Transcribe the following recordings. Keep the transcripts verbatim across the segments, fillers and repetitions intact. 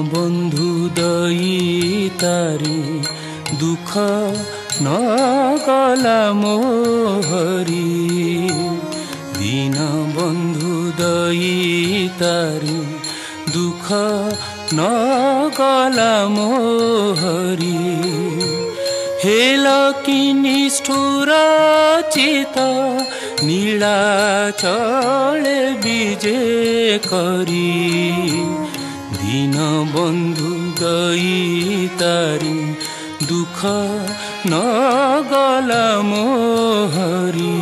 बंधु दईतारी दुख न गला मोहरी दीन बंधु दईतारी दुख न गला मोहरी हेल कि निष्ठुर चित नीलाचले विजे करी दीन बंधु दईतारी दुख न गला मोहरी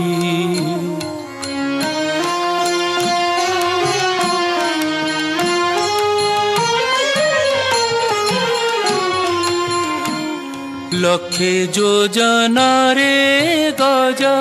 लक्षे योजना रे गजा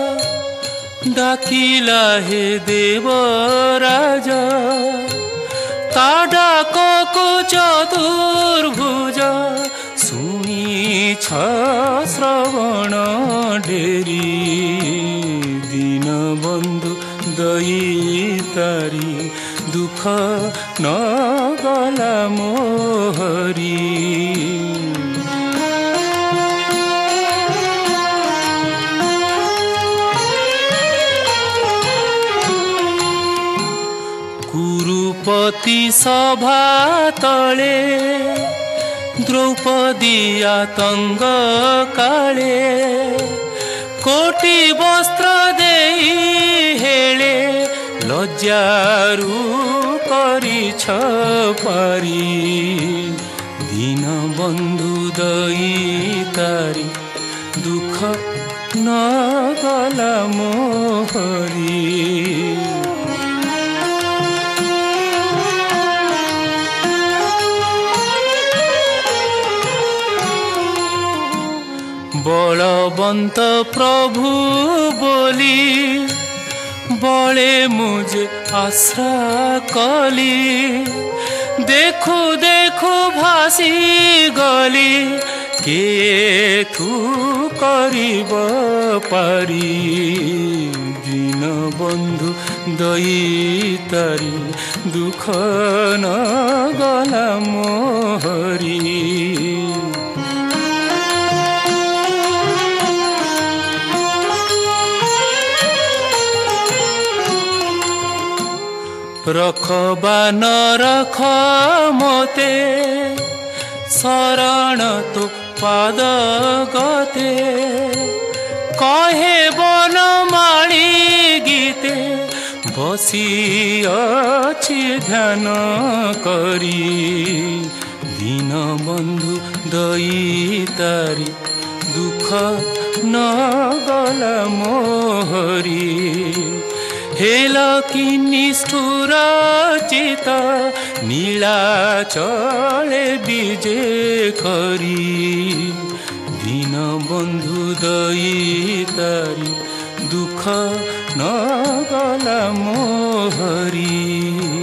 डाकिला हे देव राजा ता डाक को चतुर्भुज सुनी छ श्रवण डेरी दीन बंधु दईतारी दुख न गला मोहरी कुरुपति सभा तले द्रौपदी आतंग काले कोटि वस्त्र देई हेले लज्जारू करिछ पारी दीन बंधु दईतारी दुख न गला मोहरी बलवंत प्रभु बोली बड़े मुझे आश्रा कली देखु देखु भासी गली के थू करिब पारी दीन बंधु दईतारी दुख न गला मोहरी रखबा न रख मोते शरण तो पाद गते कहे बन माली गीते बसी अछि ध्यान करी दीन बंधु दईतारी दुख न गला मोहरी हेल कि निष्ठुर चित नीलाचले विजे करी दीन बंधु दईतारी दुख न गला मोहरी।